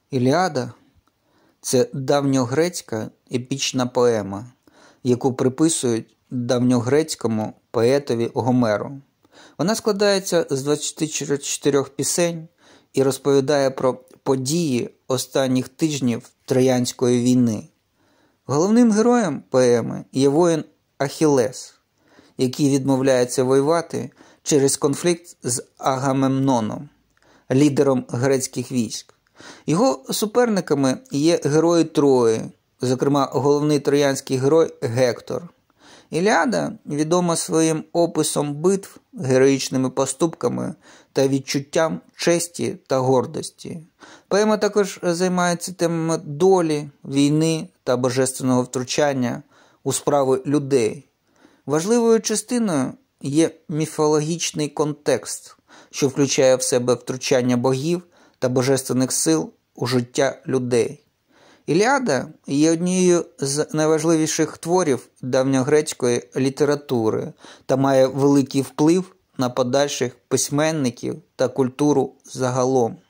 Іліада – це давньогрецька епічна поема, яку приписують давньогрецькому поетові Гомеру. Вона складається з 24 пісень і розповідає про події останніх тижнів Троянської війни. Головним героєм поеми є воїн Ахілес, який відмовляється воювати через конфлікт з Агамемноном, лідером грецьких військ. Його суперниками є герої Трої, зокрема головний троянський герой Гектор. Іліада відома своїм описом битв, героїчними поступками та відчуттям честі та гордості. Поема також займається темами долі, війни та божественного втручання у справи людей. Важливою частиною є міфологічний контекст, що включає в себе втручання богів та божественних сил у життя людей. Іліада є однією з найважливіших творів давньогрецької літератури та має великий вплив на подальших письменників та культуру загалом.